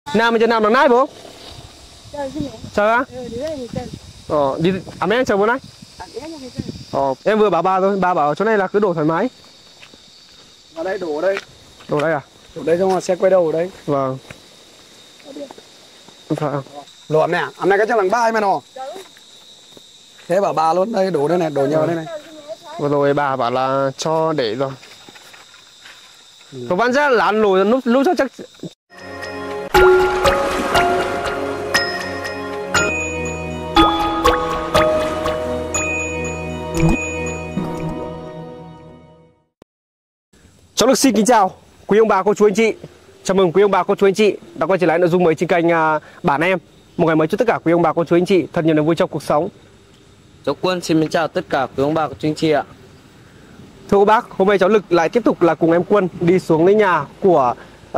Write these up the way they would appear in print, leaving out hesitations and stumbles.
Nam mình cho Nam đằng nãy bố. Chờ á? Đi à mấy anh chờ bố này? Em vừa bảo bà thôi, bà bảo chỗ này là cứ đổ thoải mái. Ở đây đổ ở đây. Đổ đây à? Đổ đây xong rồi xe quay đầu ở đây. Vâng. Lộn nè, hôm nay cái chắc là ba mà nó. Thế bảo bà luôn, đây đổ đây này, đổ nhiều đây này. Vừa rồi bà bảo là cho để rồi. Có vẫn ra lán lùi lúc chắc. Cháu được xin kính chào quý ông bà cô chú anh chị. Chào mừng quý ông bà cô chú anh chị đã quay trở lại nội dung mới trên kênh Bản Em. Một ngày mới chúc tất cả quý ông bà cô chú anh chị thật nhiều niềm vui trong cuộc sống. Cháu Quân xin chào tất cả quý ông bà cô chú anh chị ạ. Thưa các bác, hôm nay cháu Lực lại tiếp tục là cùng em Quân đi xuống đến nhà của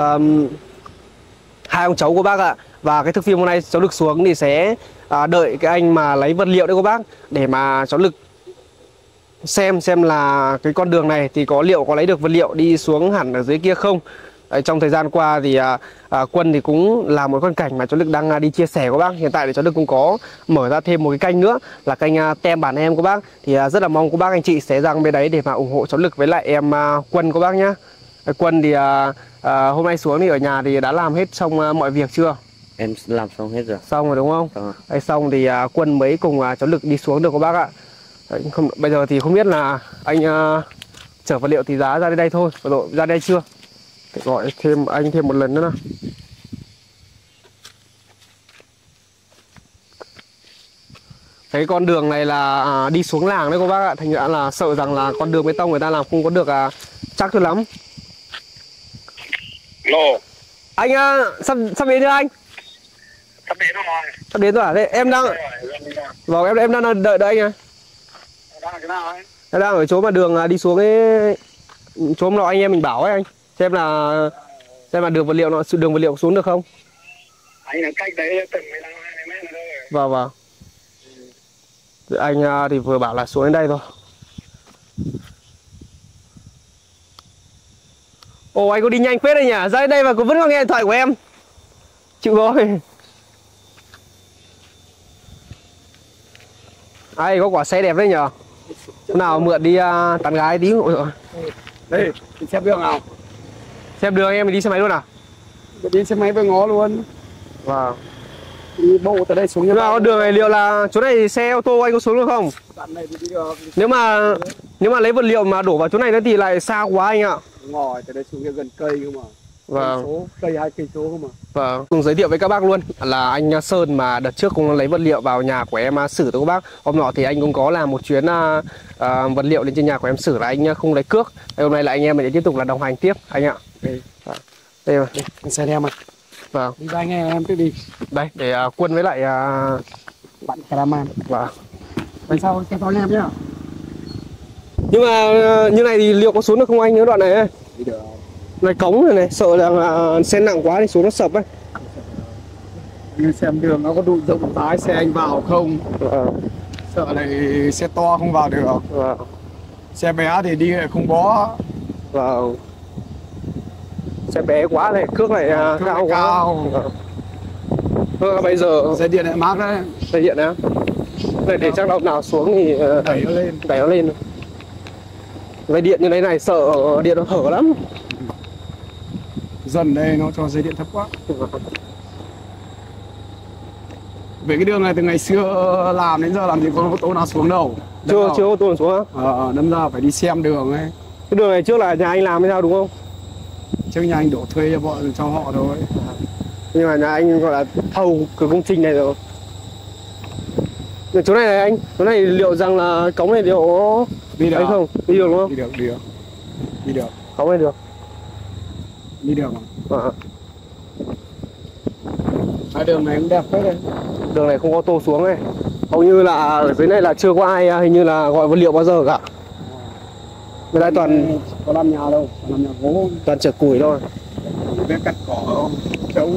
hai ông cháu của bác ạ. Và cái thực phim hôm nay cháu Lực xuống thì sẽ đợi cái anh mà lấy vật liệu đấy các bác, để mà cháu Lực xem là cái con đường này thì liệu có lấy được vật liệu đi xuống hẳn ở dưới kia không. Trong thời gian qua thì Quân thì cũng là một con cảnh mà cháu Lực đang đi chia sẻ của bác. Hiện tại thì cháu Lực cũng có mở ra thêm một cái kênh nữa là kênh Tem Bản Em của bác. Thì rất là mong các bác anh chị sẽ sang bên đấy để mà ủng hộ cháu Lực với lại em Quân của bác nhá. Quân thì hôm nay xuống thì ở nhà thì đã làm hết xong mọi việc chưa? Em làm xong hết rồi. Xong rồi đúng không? Xong thì Quân mới cùng cháu Lực đi xuống được các bác ạ. Không, bây giờ thì không biết là anh chở vật liệu thì giá ra đây thôi, rồi ra đây chưa? Để gọi thêm anh thêm một lần nữa nào. Cái con đường này là đi xuống làng đấy các bác ạ, thành ra là sợ rằng là con đường bê tông người ta làm không có được chắc cho lắm. Lô. Anh sắp đến chưa anh? Sắp đến rồi. Sắp đến rồi à? Thế em đang vâng em đang đợi anh à. Đang ở cái nào ấy? Em đang ở chỗ mà đường đi xuống ấy, chỗ mà anh em mình bảo ấy anh, xem là đường vật liệu xuống được không? Anh là cách đấy tầm 15-20 mét nữa thôi. Vâng. Anh thì vừa bảo là xuống đến đây thôi. Ồ, anh có đi nhanh phết đây nhỉ? Ra đến đây mà vẫn còn nghe điện thoại của em. Chịu rồi. Ai có quả xe đẹp đấy nhờ. Hôm nào mượn đi tán gái tí. Đây, đi xem đường nào. Xem đường em mình đi xe máy luôn à? Đi xe máy với ngó luôn. Vâng. Đi bộ từ đây xuống như nào đường này liệu là chỗ này xe ô tô anh có xuống được không? đoạn này thì đi được. Nếu mà lấy vật liệu mà đổ vào chỗ này nữa thì lại xa quá anh ạ. Ngồi từ đây xuống gần cây cơ mà. Vâng. Cây 2 cây số cơ mà. Vâng. Cùng giới thiệu với các bác luôn là anh Sơn mà đợt trước cũng lấy vật liệu vào nhà của em xử tới các bác. Hôm nọ thì anh cũng có làm một chuyến vật liệu lên trên nhà của em xử là anh không lấy cước. Hôm nay là anh em mình tiếp tục là đồng hành tiếp anh ạ. Đây mà. Anh xe em à. Vâng. Đi anh em cứ đi. Đây để Quân với lại bạn Karaman. Vâng. Vậy sao xe to em nhá. Nhưng mà như này thì liệu có xuống được không anh, những đoạn này ấy? Đi được. Này cống này sợ là xe nặng quá thì xuống nó sập ấy. Như xem đường nó có đủ rộng rãi xe anh vào không. Sợ lại xe to không vào được. Xe bé thì đi lại không bó. Xe bé quá này, cước này cao quá. Bây giờ xe điện lại mát đấy. Xe điện á. Đây để chắc lúc nào xuống thì đẩy nó lên. Dây điện như thế này sợ điện nó hở lắm. Dần đây nó cho dây điện thấp quá. Về cái đường này từ ngày xưa làm đến giờ làm gì có ô tô nào xuống đâu. Chưa ô tô nào xuống á? Đâm ra phải đi xem đường ấy. Cái đường này trước là nhà anh làm hay sao đúng không? Trước nhà anh đổ thuê cho họ thôi. Nhưng mà nhà anh gọi là thầu cái công trình này rồi. Chỗ này anh, chỗ này liệu rằng là cống này liệu đi được không? Đi được đúng không? Đi được. Cống này được. Đi được mà. Đường này cũng đẹp phết đấy. Đường này không có ô tô xuống này. Hầu như là ở dưới này là chưa có ai hình như là gọi vật liệu bao giờ cả. Người ta toàn có làm nhà đâu, làm nhà gỗ, toàn chở củi thôi. biết cắt cỏ chống.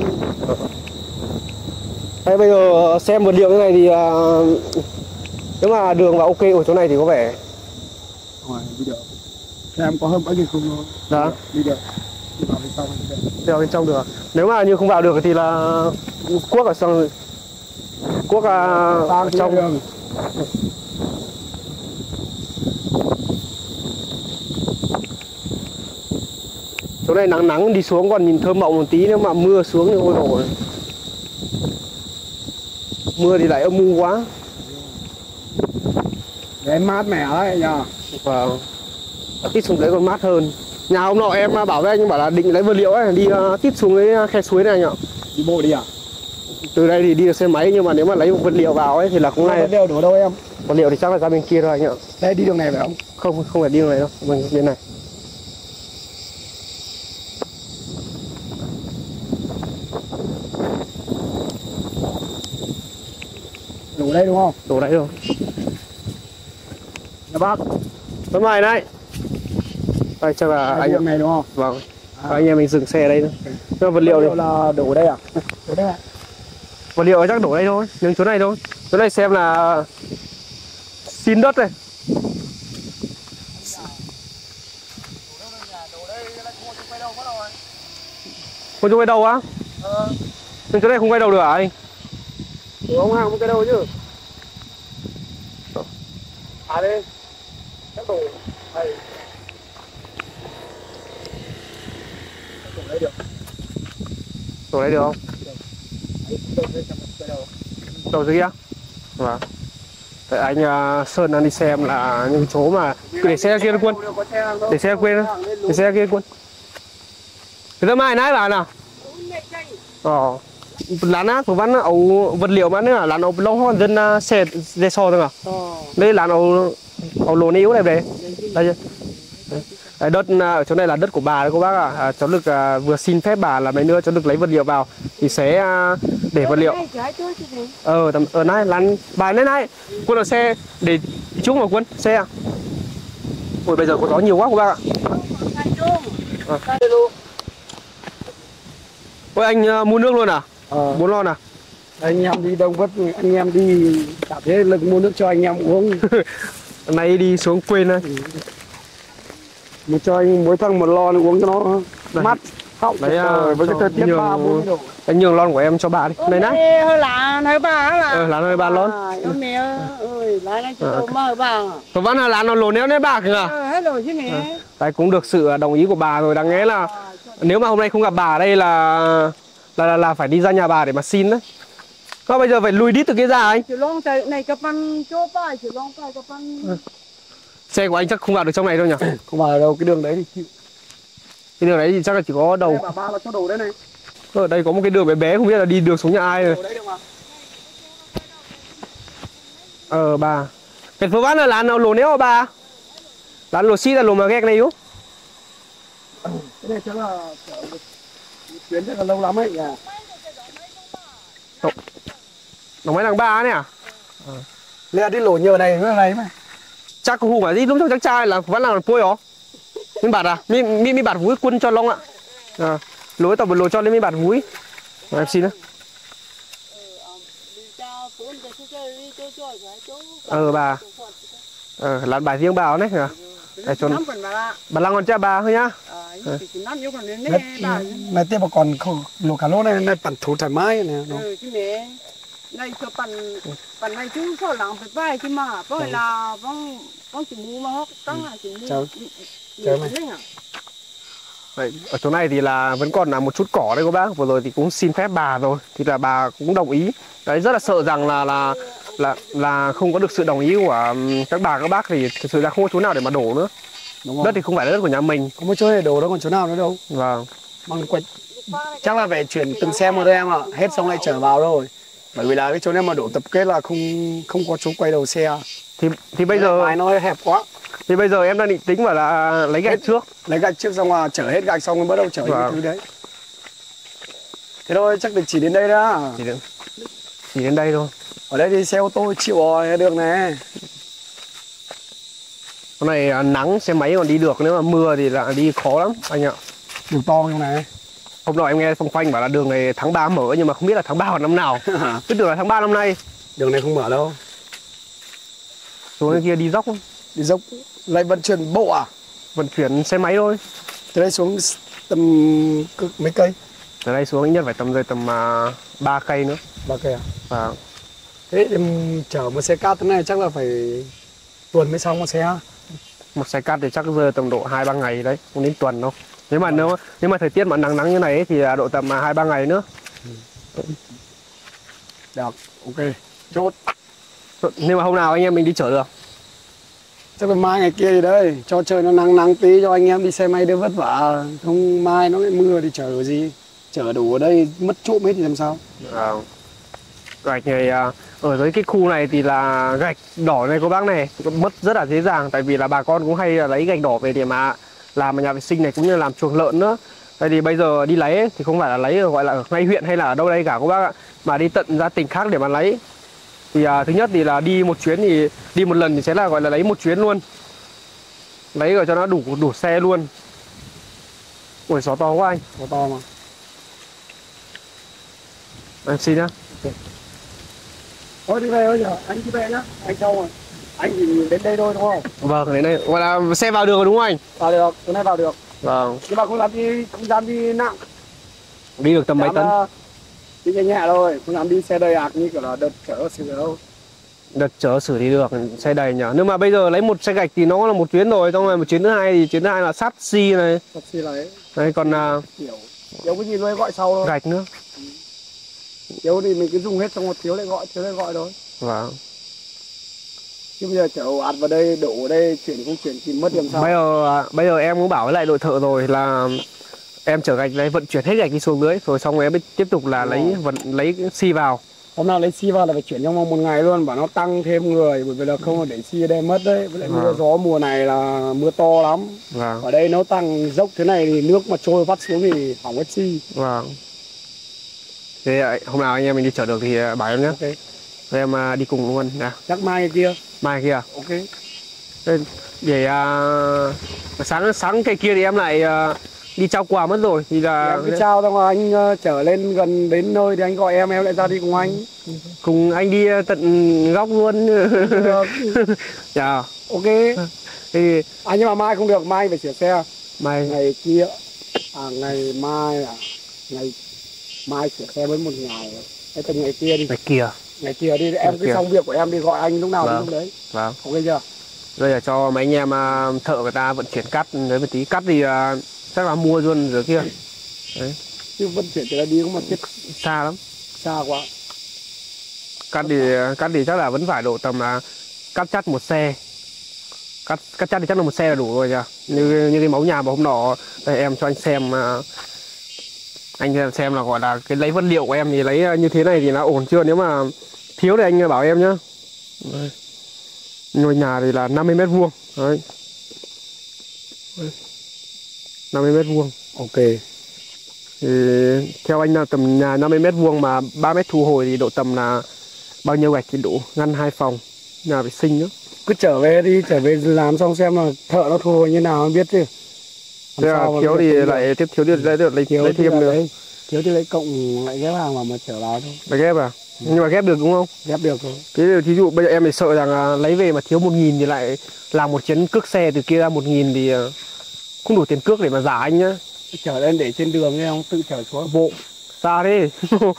Thế bây giờ xem vật liệu như này thì nếu mà đường vào ok ở chỗ này thì có vẻ đi được. Em có hơn bao nhiêu không thôi. Đó. Đi được. Vào bên trong thì được. Vào bên trong được. Nếu mà như không vào được thì là cuốc ở trong, cuốc ở trong đường. chỗ này nắng nắng đi xuống còn nhìn thơm mộng một tí, nếu mà mưa xuống thì ôi dồi, mưa thì lại âm u quá. Đấy mát mẻ đấy nhờ. Vâng. Tít xuống đấy còn mát hơn. Nhà hôm nọ em bảo với anh bảo là định lấy vật liệu ấy, đi tít xuống cái khe suối này anh ạ. Đi bộ đi à? Từ đây thì đi được xe máy, nhưng mà nếu mà lấy một vật liệu vào ấy thì là cũng Vật này. liệu đổ đâu em? Vật liệu thì chắc là ra bên kia thôi anh ạ. Đây đi đường này phải không? Không phải đi đường này đâu, bên này. Đổ đây đúng không? Đổ đấy rồi. Nhà bác. Bye bye này. Đây chắc là Đây, anh đường này đúng không? vâng. Anh em mình dừng xe ở đây thôi. Cho vật liệu là đổ đây à? Đổ đây à? vật liệu chắc đổ đây thôi, nhưng chỗ này thôi. Chỗ này xem là xin đất này. Không cho quay đầu á? Nhưng chỗ này không quay đầu được hả anh? Không hàng một cái đâu chứ. À đây. Chắc đổ. Đây. Đổ đây được. Đổ đây được không? Đầu dưới kia. Vâng. Tại anh Sơn đang đi xem là những chỗ mà cứ để xe kia quân. Để xe quên đó. Để xe kia quân. Thế mai nãy là nào? Lán á, vẫn ấu vật liệu mà nữa là lán ấu lâu hơn dân xe dê so thôi à? Đây lán ấu lồn yếu này về. Đây chưa? Đất ở chỗ này là đất của bà đấy cô bác ạ. Cháu được vừa xin phép bà là mấy nữa cháu được lấy vật liệu vào thì sẽ để vật liệu. Tầm ở này lán bà này quân ở xe để chúng vào quân xe. Ôi bây giờ có gió nhiều quá cô bác ạ. Ôi anh mua nước luôn à? Muốn lon à? Anh em đi Đông Vất, anh em đi cảm thấy lực mua nước cho anh em uống. Nay đi xuống quên thôi. Một cho anh mỗi thằng một lon uống cho nó mát họng. Đấy với cái thời tiết 3-4 độ. Anh nhường lon của em cho bà đi. Này nãy. Hơi lạ hơi bà là. Lán hơi bà lon. Mẹ ơi, lá này chúng tôi bà. Có vẫn là lán nó lồn néo nét bạc kìa. Hết rồi chứ mẹ. Đấy cũng được sự đồng ý của bà rồi, đáng nghe là nếu mà hôm nay không gặp bà ở đây là phải đi ra nhà bà để mà xin đấy. Có bây giờ phải lùi đít từ kia ra anh. Chỉ long này các bạn chỗ bài chỉ long bài các bạn. Xe của anh chắc không vào được trong này đâu nhỉ? Không vào đâu, cái đường đấy thì chịu. Cái đường đấy thì chắc là chỉ có đầu. Bà là cho đồ đấy này. Ở đây có một cái đường bé bé không biết là đi được xuống nhà ai rồi. Bà. Cái phố bán là lán nào lồn néo hả bà? Lán lồn xí là lồn mà ghét này yếu. Cái này chắc là chuyến rất là lâu lắm ấy nhỉ. Nó mấy thằng ba nè à? Lẽ đi lổ nhờ này cái này mà. Chắc có hùng à gì lúc trong chắc trai là vẫn là pôi ó. Mình bạt à? Mi bạt vui quân cho long ạ. Lối tàu một lối cho lên mi bạt vui. Em xin nữa. Bà. Làm bài riêng bà đấy hả? Bà lăng còn cha bà thôi nhá. Này tiếp mà còn không lổ cả lô này bản thủ thoải mái này. Này cho bản này chứ sao làm phải bài chứ mà bởi là con chỉ mua mà hóc tăng là chỉ mua. Chào mày. Vậy, ở chỗ này thì là vẫn còn là một chút cỏ đây cô bác. Vừa rồi thì cũng xin phép bà rồi thì là bà cũng đồng ý. Đấy rất là sợ rằng là không có được sự đồng ý của các bà các bác thì thực sự là không có chỗ nào để mà đổ nữa. Đúng Đất thì không phải là đất của nhà mình. Không có chỗ để đổ đâu còn chỗ nào nữa đâu. Vâng. Bằng quạch. Chắc là phải chuyển từng xe một đây em ạ. Hết xong lại trở vào rồi. Bởi vì là cái chỗ này mà đổ tập kết là không có chỗ quay đầu xe. Thì bây giờ bài nó hẹp quá. Thì bây giờ em đang định tính bảo là lấy gạch trước. Lấy gạch trước xong là chở hết gạch xong rồi bắt đầu chở những thứ đấy. Thế thôi chắc được chỉ đến đây đó. Chỉ đến đây thôi. Ở đây thì xe ô tô chịu rồi đường này. Hôm này nắng xe máy còn đi được, nếu mà mưa thì là đi khó lắm anh ạ. Đường to trong này. Hôm nọ em nghe phong phanh bảo là đường này tháng 3 mở nhưng mà không biết là tháng 3 hoặc năm nào. Cứ tưởng là tháng 3 năm nay. Đường này không mở đâu. Xuống bên kia đi dốc không? Đi dốc lại vận chuyển bộ à? Vận chuyển xe máy thôi. Từ đây xuống tầm mấy cây? Từ đây xuống ít nhất phải tầm 3 cây nữa. 3 cây à? Và Thế em chở một xe cát thế này chắc là phải tuần mới xong một xe. một xe cát thì chắc rơi tầm độ 2-3 ngày đấy, không đến tuần đâu. Nếu mà thời tiết mà nắng nắng như này ấy, thì độ tầm 2-3 ngày nữa. Được, ok. Chốt. Nhưng mà hôm nào anh em mình đi chở được? Chắc là mai ngày kia gì đấy, cho trời nó nắng nắng tí cho anh em đi xe máy đỡ vất vả. Không mai nó lại mưa thì chở gì. Chở đủ ở đây mất trộm hết thì làm sao? Gạch này ở dưới cái khu này thì là gạch đỏ này cô bác này mất rất là dễ dàng, tại vì là bà con cũng hay lấy gạch đỏ về để mà làm nhà vệ sinh này cũng như là làm chuồng lợn nữa. Tại vì bây giờ đi lấy ấy, thì không phải là lấy gọi là ở ngay huyện hay là ở đâu đây cả cô bác ạ, mà đi tận ra tỉnh khác để mà lấy. Thì thứ nhất thì là đi một chuyến thì đi một lần thì sẽ là gọi là lấy một chuyến luôn, lấy rồi cho nó đủ xe luôn. Ui gió to quá anh. Có to mà. Em xin nhá. Thôi đi về thôi giờ, anh đi về nhá. Anh xong rồi. Anh thì đến đây thôi đúng không? Vâng, đến đây gọi là xe vào được rồi đúng không anh? Vào được, tối nay vào được. Vâng. Nhưng mà không dám đi nặng. Đi được tầm mấy tấn? Đi nhẹ nhẹ thôi, không dám đi xe đầy ạc như kiểu là đợt chở xử đâu. Đợt chở xử thì được, xe đầy nhở. Nhưng mà bây giờ lấy một xe gạch thì nó là một chuyến rồi, xong rồi một chuyến thứ hai thì chuyến thứ hai là sắt xi này. Sắt xi lấy. Đấy còn Kiểu thiếu cái gì luôn gọi sau thôi. gạch nữa. Thiếu thì mình cứ dùng hết xong một thiếu lại gọi thôi. Vâng. Chứ bây giờ chở ạt vào đây, đổ ở đây, chuyển không chuyển thì mất điểm sao? Bây giờ em cũng bảo với lại đội thợ rồi là em chở gạch đấy, vận chuyển hết gạch đi xuống dưới rồi xong rồi em mới tiếp tục là lấy xi vào. Hôm nào lấy xi vào là phải chuyển trong vòng một ngày luôn, bảo nó tăng thêm người, bởi vì là không là để xi ở đây mất đấy. Với lại mưa gió mùa này là mưa to lắm. Vâng. Ở đây nó tăng dốc thế này thì nước mà trôi vắt xuống thì hỏng hết xi. Vâng. Thế hôm nào anh em mình đi chở được thì bảo em nhé. Ok. Rồi em đi cùng luôn nào. Chắc mai ngày kia. Mai kia. Ok. Để sáng cây kia thì em lại đi trao quà mất rồi thì là em cứ trao xong rồi anh chở lên gần đến nơi thì anh gọi em lại ra đi cùng anh. Cùng anh đi tận góc luôn. Dạ. Ok. Thì Nhưng mà mai không được, mai phải sửa xe. mai Ngày kia ngày mai sửa xe với một ngày. Thế từ ngày kia đi. Ngày kia đi, em cứ xong việc của em đi gọi anh lúc nào đi lúc đấy. Vâng. Ok chưa? Bây giờ cho mấy anh em thợ người ta vận chuyển cắt với một tí cắt thì chắc là mua luôn rồi kia. Đấy. Chứ vận chuyển từ đây đi cũng mà chết Xa lắm. xa quá. Cắt thì chắc là vẫn phải độ tầm cắt chắt một xe. Cắt chắt thì chắc là một xe là đủ rồi nhỉ. Như cái mẫu nhà mà hôm nọ đây em cho anh xem, anh xem là gọi là cái lấy vật liệu của em thì lấy như thế này thì nó ổn chưa, nếu mà thiếu thì anh bảo em nhá. Đây. Ngôi nhà thì là 50 mét vuông. Đấy. 50 mét vuông. Ok. Thì theo anh là tầm nhà 50 mét vuông mà 3 mét thu hồi thì độ tầm là bao nhiêu gạch thì đủ, ngăn 2 phòng, nhà vệ sinh nữa. Cứ trở về làm xong xem là thợ nó thu hồi như nào không biết chứ. Thế là thiếu thì lại tiếp thiếu thì lấy thêm nữa. Thiếu thì lấy cộng lại ghép hàng mà trở vào thôi. Phải ghép à? Nhưng mà ghép được đúng không? Ghép được thôi. Thế thì thí dụ bây giờ em phải sợ rằng lấy về mà thiếu 1.000 thì lại làm một chuyến cước xe từ kia ra 1.000 thì không đủ tiền cước để mà giả anh nhá. Chở lên để trên đường nghe không, tự chở xuống. Bộ xa thế.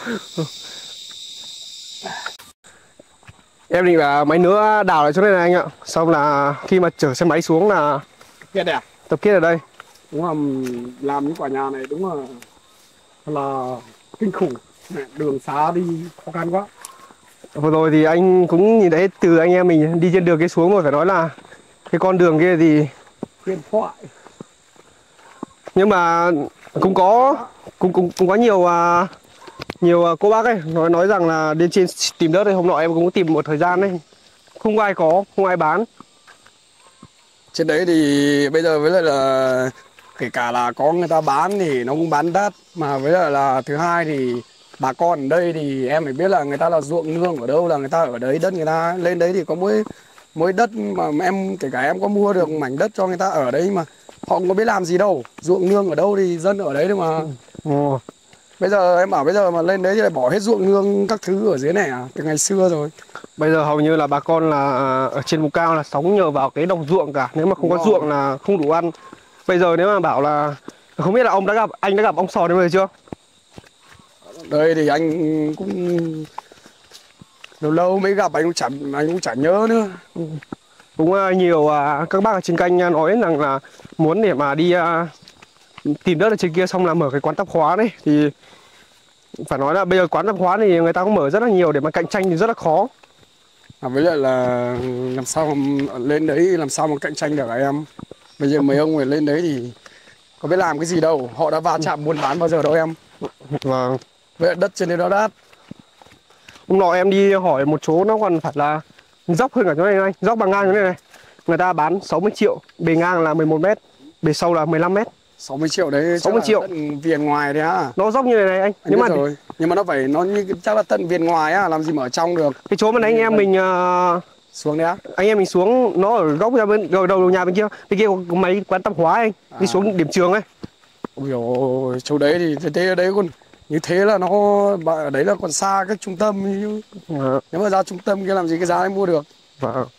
Em định là mấy nữa đào lại chỗ này này anh ạ. Xong là khi mà chở xe máy xuống là Kia đẹp. tập kết ở đây. Đúng là làm những quả nhà này đúng là kinh khủng. Đường xá đi khó khăn quá. Vừa rồi thì anh cũng nhìn thấy từ anh em mình đi trên đường kia xuống rồi, phải nói là cái con đường kia thì huyền thoại. Nhưng mà cũng có nhiều cô bác ấy nói rằng là lên trên tìm đất. Hôm nọ em cũng tìm một thời gian đấy, không ai bán. Trên đấy thì bây giờ với lại là kể cả là có người ta bán thì nó cũng bán đắt, mà với lại là thứ hai thì bà con ở đây thì em phải biết là người ta là ruộng nương ở đâu là người ta ở đấy, đất người ta lên đấy thì có mỗi đất mà em kể cả em có mua được mảnh đất cho người ta ở đấy mà họ không có biết làm gì đâu, ruộng nương ở đâu thì dân ở đấy thôi mà. Bây giờ em bảo bây giờ mà lên đấy thì lại bỏ hết ruộng nương các thứ ở dưới này từ ngày xưa rồi. Bây giờ hầu như là bà con là ở trên vùng cao là sống nhờ vào cái đồng ruộng cả, nếu mà không có ruộng là không đủ ăn. Bây giờ nếu mà bảo là Không biết là anh đã gặp ông Sò đến bây giờ chưa? Đây thì anh cũng lâu lâu mới gặp, anh cũng chả nhớ nữa. Cũng nhiều các bác ở trên kênh nói rằng là muốn để mà đi tìm đất ở trên kia xong là mở cái quán tạp hóa đấy, thì phải nói là bây giờ quán tạp hóa thì người ta cũng mở rất là nhiều, để mà cạnh tranh thì rất là khó. Với lại là làm sao mà lên đấy làm sao mà cạnh tranh được em. Bây giờ mấy ông người lên đấy thì có biết làm cái gì đâu, họ đã va chạm buôn bán bao giờ đâu em. Vâng. Với lại đất trên đấy nó đắt. Hôm nọ em đi hỏi một chỗ nó còn phải là dốc hơn cả chỗ này anh, dốc bằng ngang chỗ này này. Người ta bán 60 triệu, bề ngang là 11 mét, bề sâu là 15 mét. 60 triệu đấy 60 triệu. Tận viền ngoài đấy á. Nó dốc như này này anh. Nhưng mà nó phải nó như chắc là tận viền ngoài á, làm gì mà ở trong được. Cái chỗ mà anh em mình xuống đấy á. Anh em mình xuống nó ở góc ra bên đầu nhà bên kia. Bên kia có mấy quán tạp hóa anh, đi xuống điểm trường ấy. Ôi dồi, chỗ đấy thì thế ở đấy còn như thế là nó ở đấy là còn xa cái trung tâm. Nếu mà ra trung tâm kia làm gì cái giá em mua được. Vâng.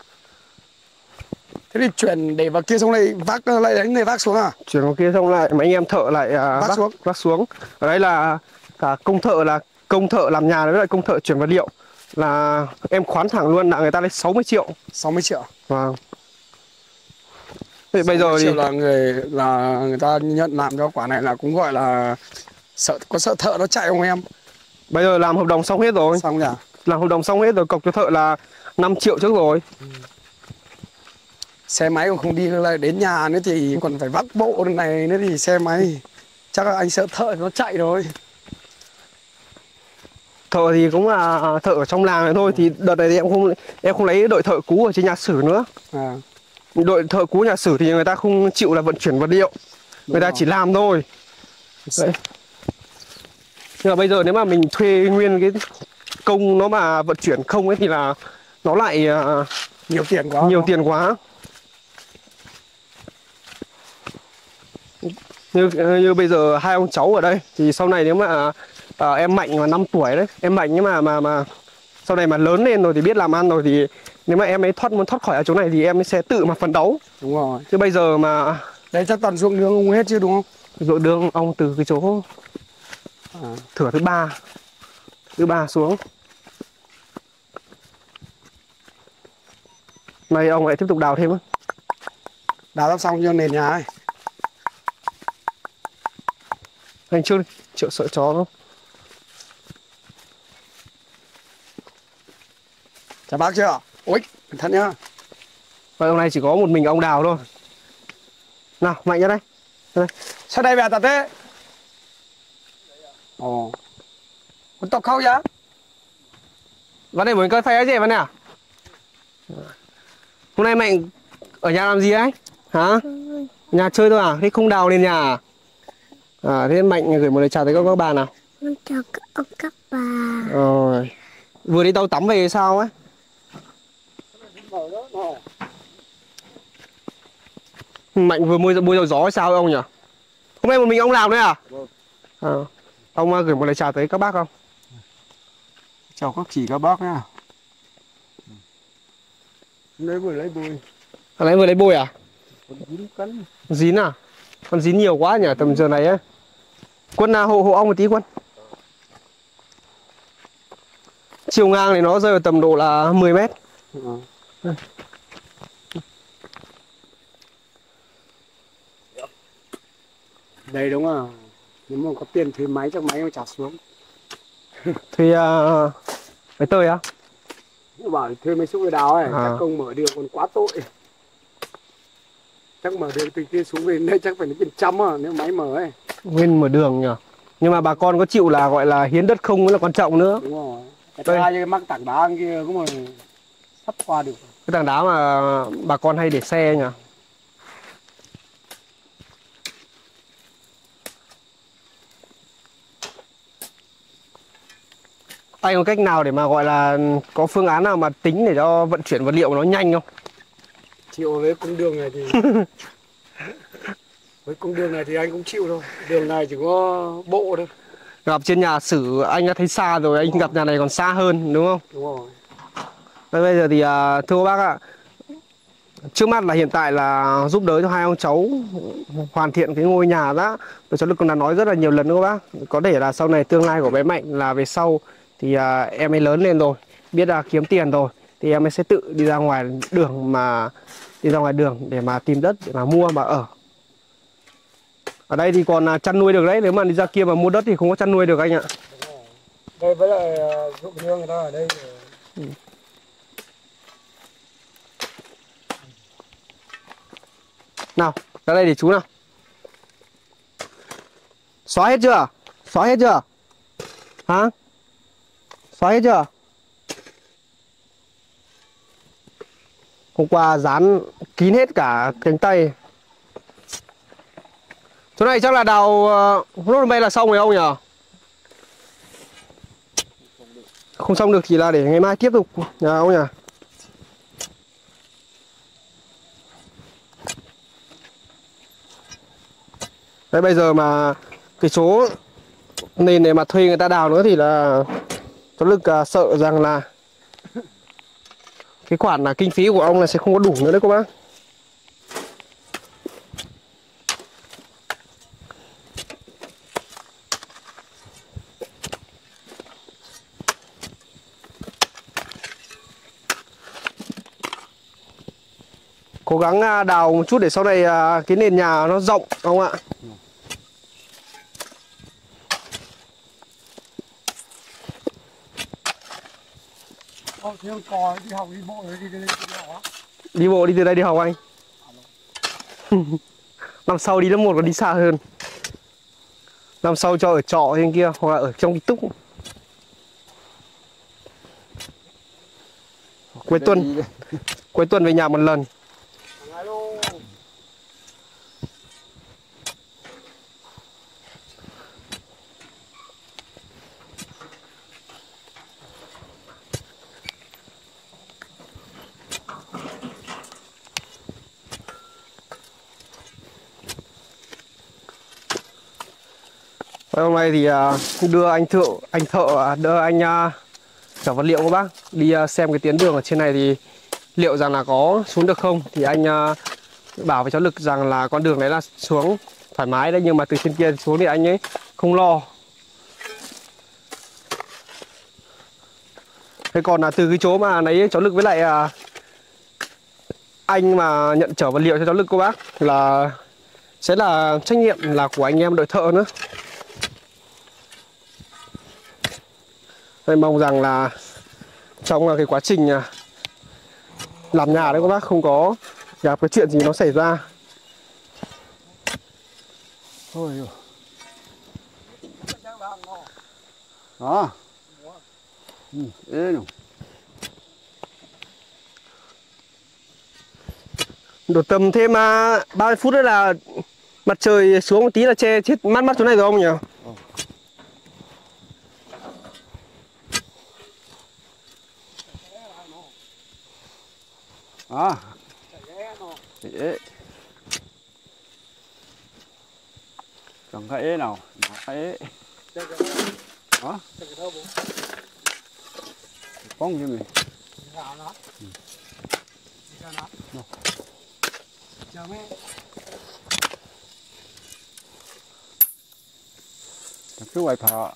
Thế thì chuyển để vào kia xong lại vác lại đánh này vác xuống à? Chuyển vào kia xong lại mấy anh em thợ lại vác xuống. Ở đây là cả công thợ làm nhà với lại công thợ chuyển vật liệu, là em khoán thẳng luôn là người ta lấy 60 triệu. 60 triệu. Vâng. Thế bây giờ thì là người ta nhận làm cho quả này là cũng gọi là sợ thợ nó chạy không em? Bây giờ làm hợp đồng xong hết rồi. Xong nhỉ? Làm hợp đồng xong hết rồi, cọc cho thợ là 5 triệu trước rồi. Xe máy còn không đi lại đến nhà nữa thì còn phải vác bộ này nữa thì xe máy chắc là anh sợ thợ nó chạy rồi. Thợ thì cũng là thợ ở trong làng này thôi, thì đợt này thì em không lấy đội thợ cũ ở trên nhà xưởng nữa. Đội thợ cũ nhà xưởng thì người ta không chịu là vận chuyển vật liệu, người ta chỉ làm thôi. Đấy. Nhưng mà bây giờ nếu mà mình thuê nguyên cái công nó mà vận chuyển không ấy thì là nó lại nhiều tiền quá. Nhiều tiền quá. Như bây giờ hai ông cháu ở đây thì sau này nếu mà em Mạnh mà 5 tuổi đấy, em Mạnh nhưng mà sau này mà lớn lên rồi thì biết làm ăn rồi, thì nếu mà em ấy muốn thoát khỏi ở chỗ này thì em ấy sẽ tự mà phấn đấu. Đúng rồi. Chứ bây giờ mà đấy chắc toàn ruộng nương ông hết chứ đúng không? ruộng nương ông từ cái chỗ thửa thứ ba xuống. Này ông lại tiếp tục đào thêm á. Đào sắp xong cho nền nhà ấy. Anh chưa đi, Triệu sợ chó không? Chào bác chưa? Ôi, cẩn thận nhá. Vậy hôm nay chỉ có một mình ông đào thôi. Nào, Mạnh ra đây. Sao đây về thật thế? Ồ. Con tóc khâu giá. Vấn đề muốn coi phay gì vấn đề à? Hôm nay Mạnh ở nhà làm gì đấy? Hả? Nhà chơi thôi à? Thế không đào lên nhà à? Thế Mạnh gửi một lời chào tới các bạn nào. Chào các bạn. Rồi. Vừa đi tàu tắm về sao ấy? Mạnh vừa bôi dầu gió hay sao ông nhỉ? Hôm nay một mình ông làm đấy à? Vâng. Ông gửi một lời chào tới các bác không? Chào các chị các bác nhá. Lấy vừa lấy bôi. Anh vừa lấy bôi à? Con dín cắn. Dín à? Con dín nhiều quá nhỉ tầm giờ này á. Quân hộ ông một tí Quân. Chiều ngang này nó rơi vào tầm độ là 10 mét. Đây đúng à. Nếu mà có tiền thuê máy chắc máy nó trả xuống. Thuê máy tơi á? Bảo thuê mấy xúc người đào ấy, chắc không mở đường còn quá tội. Chắc mở đường từ kia xuống về đây chắc phải đến tiền trăm à, nếu máy mở ấy. Nguyên mở đường nhỉ. Nhưng mà bà con có chịu là gọi là hiến đất không mới là quan trọng nữa. Đúng rồi. Cái hai cái mắc tảng đá kia cũng mà sắp qua được. Cái tảng đá mà bà con hay để xe nhỉ. Anh có cách nào để mà gọi là có phương án nào mà tính để cho vận chuyển vật liệu nó nhanh không? Chịu với cung đường này thì với cung đường này thì anh cũng chịu thôi. Đường này chỉ có bộ thôi. Gặp trên nhà xưởng anh đã thấy xa rồi, anh gặp nhà này còn xa hơn đúng không? Đúng rồi. Bây giờ thì thưa các bác ạ, trước mắt là hiện tại là giúp đỡ cho hai ông cháu hoàn thiện cái ngôi nhà đó. Rồi cháu Lực cũng đã nói rất là nhiều lần nữa các bác. Có thể là sau này tương lai của bé Mạnh là về sau thì em ấy lớn lên rồi, biết là kiếm tiền rồi thì em ấy sẽ tự đi ra ngoài đường để mà tìm đất để mà mua mà ở. Ở đây thì còn chăn nuôi được đấy, nếu mà đi ra kia mà mua đất thì không có chăn nuôi được anh ạ. Đây với lại ruộng nương người ta ở đây. Nào, ra đây để chú nào. Xóa hết chưa? Xóa hết chưa? Hả? Xóa hết chưa? Hôm qua dán kín hết cả cánh tay. Chỗ này chắc là đào lúc hôm nay là xong rồi ông nhỉ? Không xong được thì là để ngày mai tiếp tục nhà ông nhỉ? Đấy, bây giờ mà cái số nền để mà thuê người ta đào nữa thì là cháu Lực sợ rằng là cái khoản là kinh phí của ông là sẽ không có đủ nữa đấy các bác. Cố gắng đào một chút để sau này cái nền nhà nó rộng ông ạ. Tiếng cò đi học đi bộ đi đây đi học á. Đi bộ đi từ đây đi học anh. Năm sau đi lớp 1 còn đi xa hơn. Năm sau cho ở trọ trên kia hoặc là ở trong ký túc. Cuối tuần về nhà một lần. Hôm nay thì đưa anh thợ đưa anh chở vật liệu các bác đi xem cái tuyến đường ở trên này thì liệu rằng là có xuống được không, thì anh bảo với cháu Lực rằng là con đường đấy là xuống thoải mái đấy, nhưng mà từ trên kia xuống thì anh ấy không lo. Thế còn là từ cái chỗ mà nấy cháu Lực với lại anh mà nhận chở vật liệu cho cháu Lực cô bác là sẽ là trách nhiệm là của anh em đội thợ nữa. Tôi mong rằng là trong cái quá trình làm nhà đấy các bác không có gặp cái chuyện gì nó xảy ra. Thôi rồi. Đó. Đổ tầm thêm 30 phút nữa là mặt trời xuống một tí là che chết mắt chỗ này rồi ông nhỉ? À. Dễ. Chẳng cái ế nào, cái ế. Đó. Phong như mình. Cứ quay phở.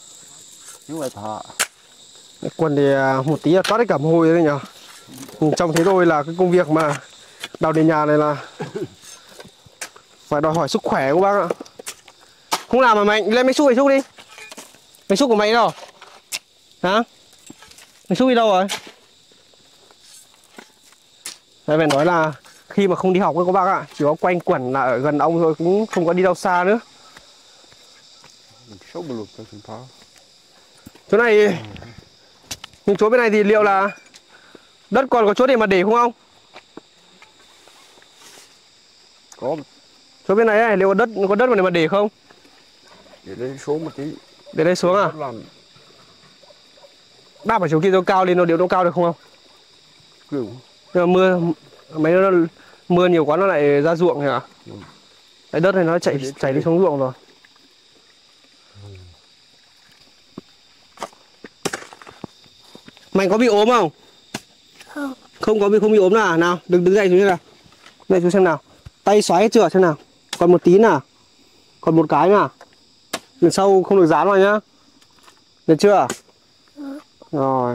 Quần thì một tí là toát hết cả mồ hôi đấy nhỉ. Trong thế thôi là cái công việc mà đào nền nhà này là phải đòi hỏi sức khỏe của bác ạ. Không làm mà Mạnh, lên máy xúc đi. Máy xúc của Mạnh đâu? Hả? Máy xúc đi đâu rồi? Đấy, phải nói là khi mà không đi học với các bác ạ, chỉ có quanh quẩn là ở gần ông thôi, cũng không có đi đâu xa nữa. Chỗ này, nhưng chỗ bên này thì liệu là đất còn có chỗ để mà để không ông? Có. Chỗ bên này liệu có đất mà để không? Để đây xuống một tí. Để đây xuống à? Bác ở chỗ kia nó cao lên, nó cao được không ông? Được. Nhưng mà mưa nhiều quá nó lại ra ruộng hả? Cái đất này nó chảy đi xuống ruộng rồi. Mày có bị ốm không? Không. Không có không bị ốm nào. Nào, đứng dậy xuống như nào. Dậy xuống xem nào. Tay xoáy chưa xem nào. Còn một tí nào. Còn một cái nào. Lần sau không được dán vào nhá. Được chưa? Rồi.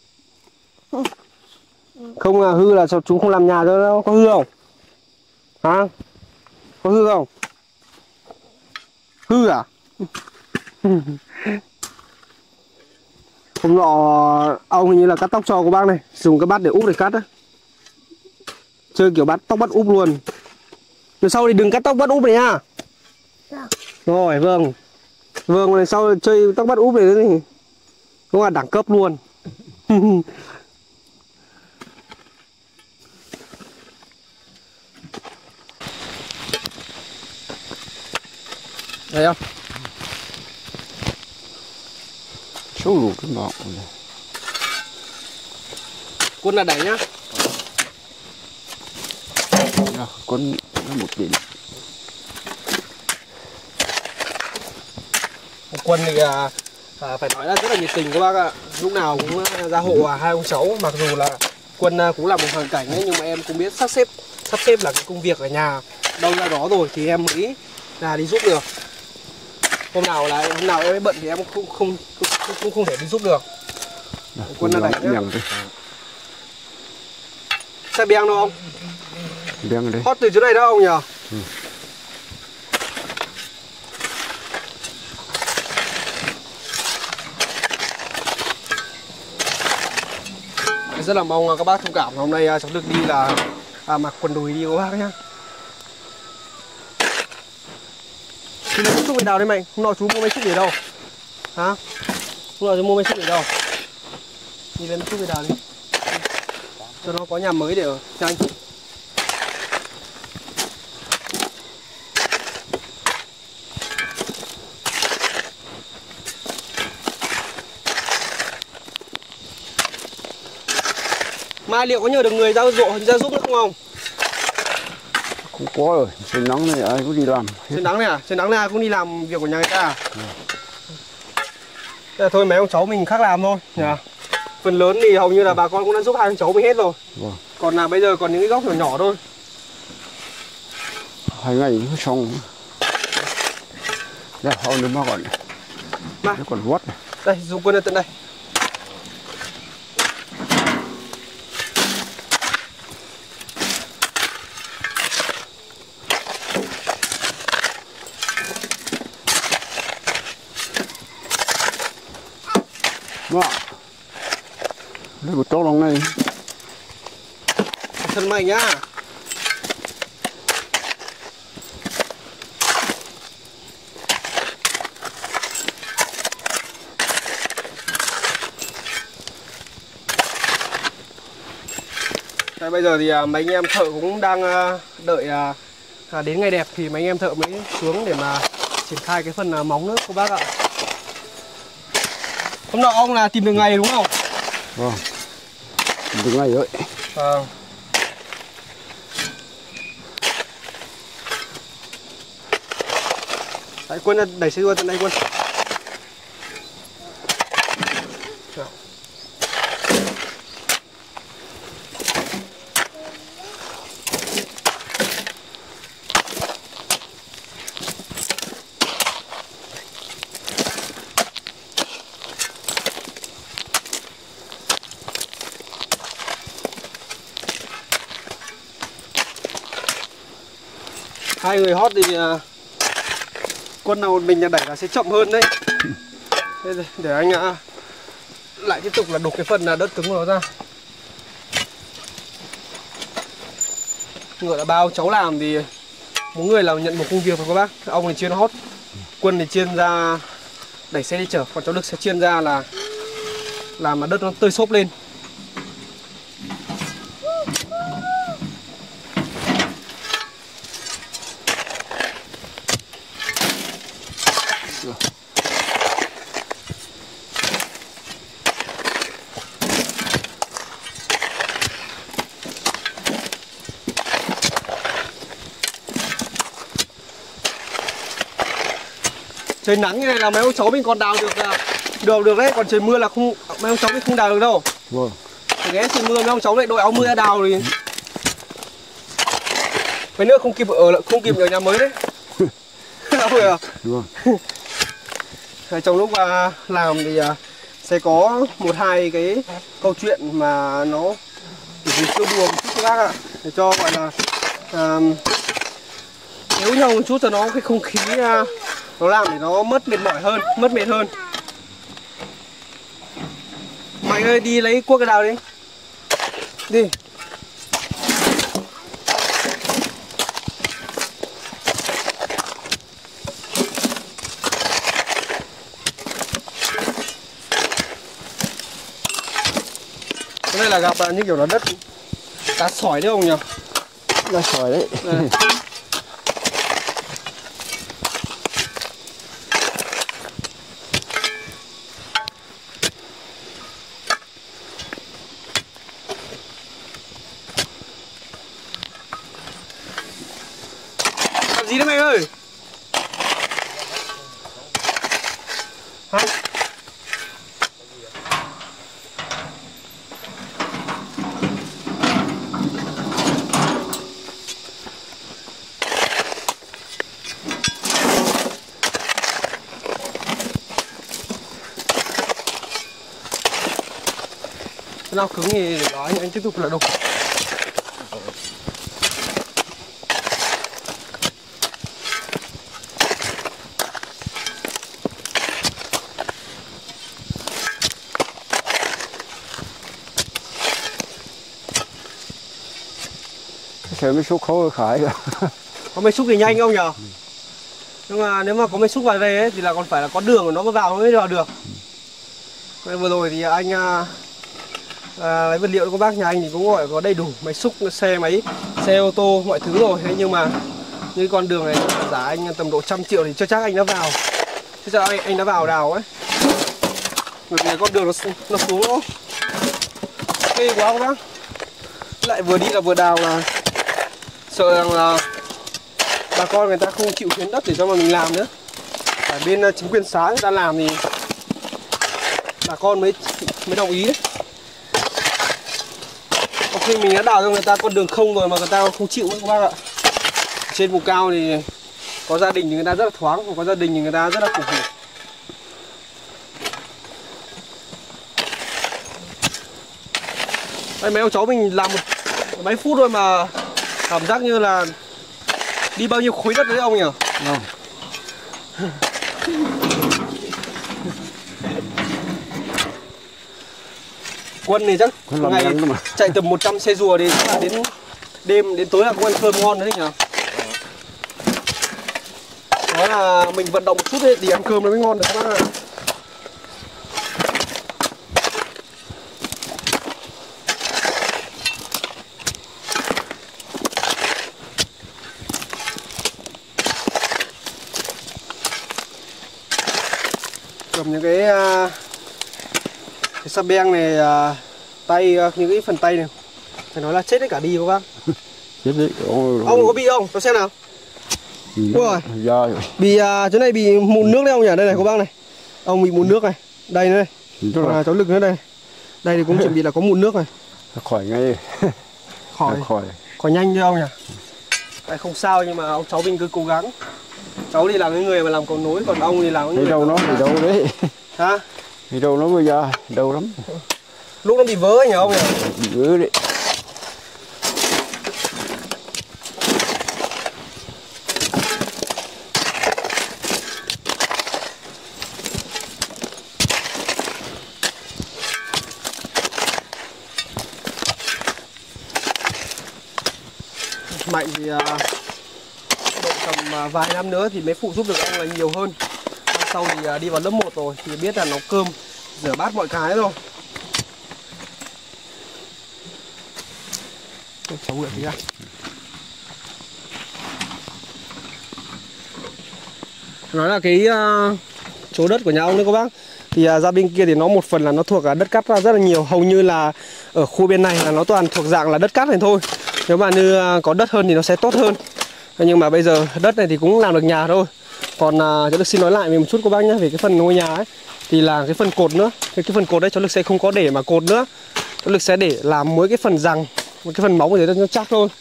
Không hư là chúng không làm nhà cho đâu. Có hư không? Hả? Có hư không? Hư à? Hôm nọ ông hình như là cắt tóc cho của bác này. Dùng cái bát để úp để cắt á. Chơi kiểu tóc bắt úp luôn. Lần sau thì đừng cắt tóc bắt úp này nha. Rồi vâng. Vâng, lần sau chơi tóc bắt úp này thì cũng là đẳng cấp luôn. Thấy không? Số lù cái ngọt này. Quân là đẩy nhá. Quân nó một điểm. Quân thì phải nói là rất là nhiệt tình các bác ạ. Lúc nào cũng ra hộ 206. Mặc dù là Quân cũng là một hoàn cảnh ấy, nhưng mà em cũng biết sắp xếp là cái công việc ở nhà đâu ra đó rồi thì em mới là đi giúp được. Hôm nào em ấy bận thì em cũng không thể đi giúp được. Quân là đẩy nhá. Xe beng đâu không? Beng đây. Hot từ chỗ này đâu không nhỉ? Rất là mong các bác thông cảm. Hôm nay cháu được đi là mặc quần đùi đi các bác nhá. Thì lấy xúc về đào đây mày. Hôm nọ chú mua mấy xúc để đâu? Hả? Hôm nọ chú mua mấy xúc để đâu? Đi lấy mấy xúc về đào đi. Cho nó có nhà mới để ở cho anh. Mai liệu có nhờ được người ra giúp nữa không? Không có rồi, trời nắng này ai cũng đi làm. Trời nắng này à? Trời nắng này ai cũng đi làm việc của nhà người ta à? Thế là thôi mấy ông cháu mình khác làm thôi nhỉ? Phần lớn thì hầu như là bà con cũng đã giúp hai ông cháu mình hết rồi. Còn là bây giờ còn những cái góc nhỏ nhỏ thôi. 2 ngày mới xong. Đây, hầu nữa mà còn. Nó còn vót này. Đây, dùng Quân ở tận đây. Lấy một chỗ lòng này. Thân mày nhá. Đây, bây giờ thì mấy anh em thợ cũng đang đợi đến ngày đẹp thì mấy anh em thợ mới xuống để mà triển khai cái phần móng nước của bác ạ. Hôm nọ ông là tìm được ngày đúng không? Vâng. Tìm được ngày rồi. Vâng. Đấy, Quân đẩy xe đua tận đây Quân. Hai người hot thì Quân nào mình đẩy là sẽ chậm hơn đấy. Để anh lại tiếp tục là đục cái phần đất cứng của nó ra. Ngựa là bao cháu làm thì mỗi người là nhận một công việc rồi các bác. Ông thì chiên hot, Quân thì chiên ra đẩy xe đi chở, còn cháu Lực sẽ chiên ra là làm mà đất nó tơi xốp lên. Trời nắng như này là mấy ông cháu mình còn đào được được đấy, còn trời mưa là không, mấy ông cháu mình không đào được đâu. Vâng. ghé xin mưa mấy ông cháu lại đội áo mưa ra đào thì mấy nữa không kịp ở nhà mới đấy. Không phải à? Đúng rồi. Trong lúc làm thì sẽ có một hai cái câu chuyện mà nó siêu đùa một chút các bác ạ, để cho gọi là kéo nhau một chút cho nó cái không khí nó làm để nó mất mệt mỏi hơn, mất mệt hơn. Mày ơi đi lấy cuốc cái đào đi. Đi. Cái này là gặp như kiểu là đất đá sỏi đấy không nhỉ? Đá sỏi đấy. Làm gì đấy mày ơi? Hả? Cái nào cứng thì để đó anh tiếp tục là đục. Thế mới xúc khó khải cả. Có máy xúc thì nhanh không nhờ? Nhưng mà nếu mà có máy xúc vào đây ấy, thì là còn phải là có đường của nó mới vào được. Vừa rồi thì anh lấy vật liệu của các bác nhà anh thì cũng gọi có đầy đủ máy xúc, xe ô tô mọi thứ rồi. Thế nhưng mà như con đường này giá anh tầm độ 100 triệu thì cho chắc anh đã vào. Chứ sao anh đã vào đào ấy. Bởi vì con đường nó xuống nó ghê quá các bác. Lại vừa đi là vừa đào là sợ rằng là bà con người ta không chịu hiến đất để cho mà mình làm nữa. Ở bên chính quyền xã người ta làm thì bà con mới đồng ý đấy. Có khi mình đã đào cho người ta con đường không rồi mà người ta không chịu các bác ạ. Trên vùng cao thì có gia đình thì người ta rất là thoáng, còn có gia đình thì người ta rất là khủng hoảng. Đây mấy ông cháu mình làm mấy phút thôi mà cảm giác như là đi bao nhiêu khối đất đấy ông nhỉ? Không. Quân thì chắc ngày chạy tầm 100 xe rùa thì chắc là đến đêm đến tối là có ăn cơm ngon đấy nhỉ? Đó là mình vận động một chút ấy, thì ăn cơm nó mới ngon được các bác ạ. Cầm những cái sạp beng này tay những cái phần tay này phải nói là chết hết cả đi các bác. Chết đấy. Ông có bị không? Cho xem nào. Ui, bị chỗ này bị mụn nước đấy ông nhỉ? Đây này các bác này. Ông bị mụn nước này. Đây nữa đây. Còn cháu lực nữa đây. Đây thì cũng chuẩn bị là có mụn nước này. Khỏi ngay. Khỏi nhanh chứ ông nhỉ? Tại không sao nhưng mà ông cháu mình cứ cố gắng. Cháu thì là cái người mà làm cầu nối, còn ông thì làm cái người đâu nó thì đâu đấy. Hả? Thì đâu nó bây giờ đâu lắm. Lúc nó bị vỡ nhỉ ông nhỉ? Bị vỡ đấy. Mạnh thì độ tầm vài năm nữa thì mới phụ giúp được ông là nhiều hơn. Sau thì đi vào lớp 1 rồi thì biết là nấu cơm, rửa bát mọi cái rồi. Cháu ngựa tí ra. Nói là cái chỗ đất của nhà ông đấy các bác. Thì ra bên kia thì nó một phần là nó thuộc đất cát rất là nhiều. Hầu như là ở khu bên này là nó toàn thuộc dạng là đất cát này thôi. Nếu mà như có đất hơn thì nó sẽ tốt hơn. Nhưng mà bây giờ đất này thì cũng làm được nhà thôi. Còn cháu được xin nói lại về một chút các bác nhé, về cái phần ngôi nhà ấy. thì là cái phần cột nữa. Cái phần cột đấy cháu Lực sẽ không có để mà cột nữa. Cháu Lực sẽ để làm mỗi cái phần rằng, cái phần móng ở dưới nó chắc thôi.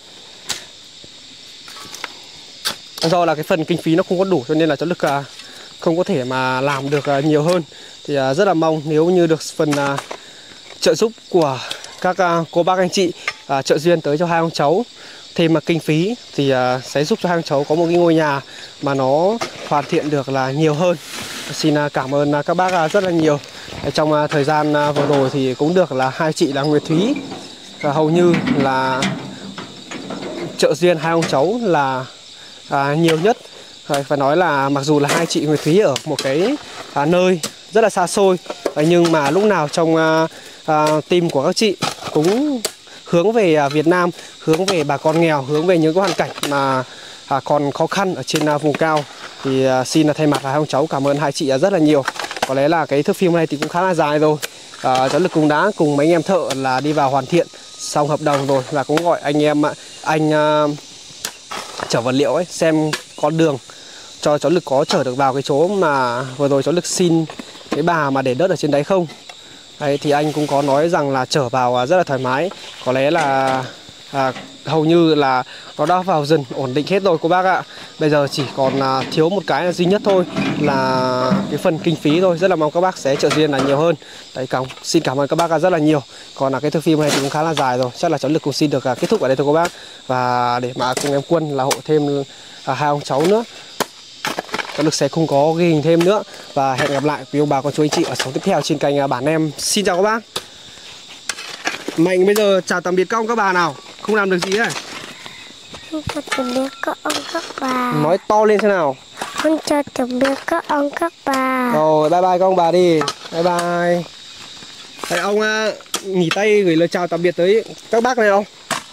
Do là cái phần kinh phí nó không có đủ cho nên là cháu Lực không có thể mà làm được nhiều hơn. Thì rất là mong nếu như được phần trợ giúp của các cô bác anh chị trợ duyên tới cho hai ông cháu thêm mà kinh phí thì sẽ giúp cho hai ông cháu có một cái ngôi nhà mà nó hoàn thiện được là nhiều hơn. Xin cảm ơn các bác rất là nhiều. Trong thời gian vừa rồi thì cũng được là hai chị là Nguyệt Thúy hầu như là trợ duyên hai ông cháu là nhiều nhất. Phải nói là mặc dù là hai chị Nguyệt Thúy ở một cái nơi rất là xa xôi, nhưng mà lúc nào trong tim của các chị cũng hướng về Việt Nam, hướng về bà con nghèo, hướng về những cái hoàn cảnh mà còn khó khăn ở trên vùng cao. Thì xin thay mặt hai ông cháu cảm ơn hai chị rất là nhiều. Có lẽ là cái thước phim này thì cũng khá là dài rồi. Cháu Lực cũng đã cùng mấy anh em thợ là đi vào hoàn thiện xong hợp đồng rồi, và cũng gọi anh chở vật liệu ấy xem con đường cho cháu Lực có chở được vào cái chỗ mà vừa rồi cháu Lực xin cái bà mà để đất ở trên đấy không. Đấy, thì anh cũng có nói rằng là chở vào rất là thoải mái. Có lẽ là hầu như là nó đã vào dần ổn định hết rồi cô bác ạ. Bây giờ chỉ còn thiếu một cái là duy nhất thôi là cái phần kinh phí thôi. Rất là mong các bác sẽ trợ duyên là nhiều hơn. Đấy, xin cảm ơn các bác rất là nhiều. Còn là cái thước phim này thì cũng khá là dài rồi. Chắc là cháu Lực cũng xin được kết thúc ở đây thôi cô bác. Và để mà cùng em Quân là hộ thêm hai ông cháu nữa, cháu Lực sẽ không có ghi hình thêm nữa. Và hẹn gặp lại quý ông bà con chú anh chị ở số tiếp theo trên kênh Bản Em. Xin chào các bác. Mạnh bây giờ chào tạm biệt các ông các bà nào. Không làm được gì ấy. Con chào tạm biệt các ông các bà. Nói to lên thế nào. Con chào tạm biệt các ông các bà. Rồi bye bye các ông bà đi. Bye bye. Thầy ông nghỉ tay gửi lời chào tạm biệt tới các bác này không?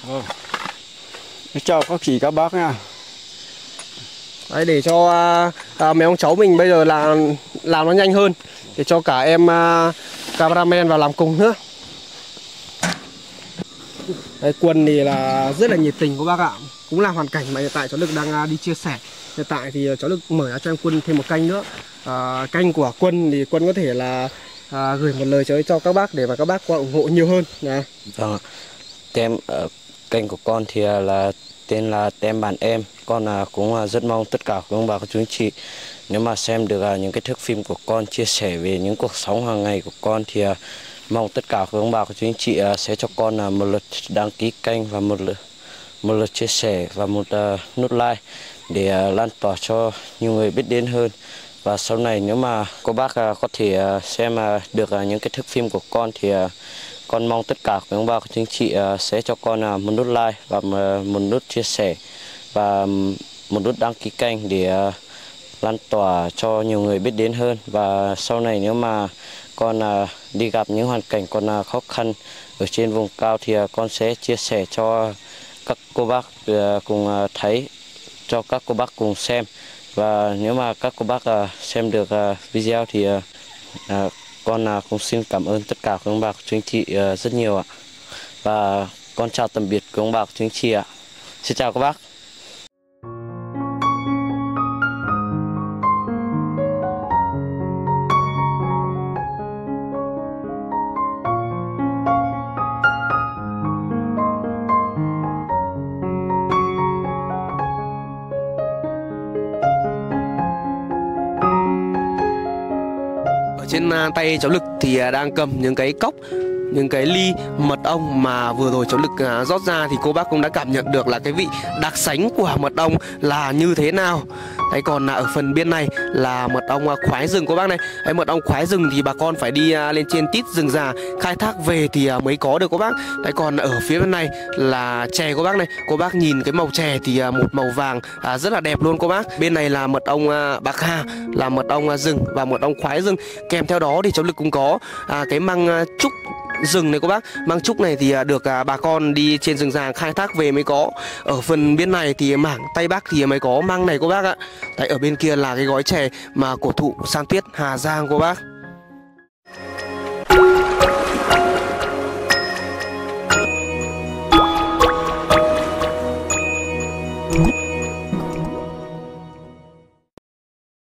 Chào các chị các bác nha. Đấy, để cho mấy ông cháu mình bây giờ là làm nó nhanh hơn, để cho cả em cameraman vào làm cùng nữa. Đấy, Quân thì là rất là nhiệt tình của bác ạ. Cũng là hoàn cảnh mà hiện tại cháu Lực đang đi chia sẻ. Hiện tại thì cháu Lực mở ra cho em Quân thêm một kênh nữa. Kênh của Quân thì Quân có thể là gửi một lời cho các bác để mà các bác ủng hộ nhiều hơn. Đấy. Vâng, tem kênh của con thì là tên là Tem Bản Em. Con cũng rất mong tất cả các ông bà các chú anh chị nếu mà xem được những cái thước phim của con chia sẻ về những cuộc sống hàng ngày của con thì mong tất cả các ông bà các chú anh chị sẽ cho con một lượt đăng ký kênh và một lượt chia sẻ và một nút like để lan tỏa cho nhiều người biết đến hơn. Và sau này nếu mà cô bác có thể xem được những cái thước phim của con thì con mong tất cả các ông bà các chú anh chị sẽ cho con một nút like và một nút chia sẻ và một nút đăng ký kênh để lan tỏa cho nhiều người biết đến hơn. Và sau này nếu mà con đi gặp những hoàn cảnh còn khó khăn ở trên vùng cao thì con sẽ chia sẻ cho các cô bác cùng thấy, cho các cô bác cùng xem. Và nếu mà các cô bác xem được video thì con cũng xin cảm ơn tất cả các ông bà chú anh chị rất nhiều ạ. Và con chào tạm biệt các ông bà chú anh chị ạ. Xin chào các bác. Trên tay cháu Lực thì đang cầm những cái cốc, những cái ly mật ong mà vừa rồi cháu Lực rót ra, thì cô bác cũng đã cảm nhận được là cái vị đặc sánh của mật ong là như thế nào. Đấy, còn ở phần bên này là mật ong khoái rừng cô bác này. Đấy, mật ong khoái rừng thì bà con phải đi lên trên tít rừng già khai thác về thì mới có được cô bác. Đấy, còn ở phía bên này là chè cô bác này. Cô bác nhìn cái màu chè thì một màu vàng rất là đẹp luôn cô bác. Bên này là mật ong bạc hà, là mật ong rừng và mật ong khoái rừng. Kèm theo đó thì cháu Lực cũng có cái măng trúc rừng này cô bác. Măng trúc này thì được bà con đi trên rừng già khai thác về mới có. Ở phần bên này thì mảng Tây Bắc thì mới có măng này cô bác ạ. Đấy, ở bên kia là cái gói chè mà cổ thụ San Tuyết Hà Giang cô bác.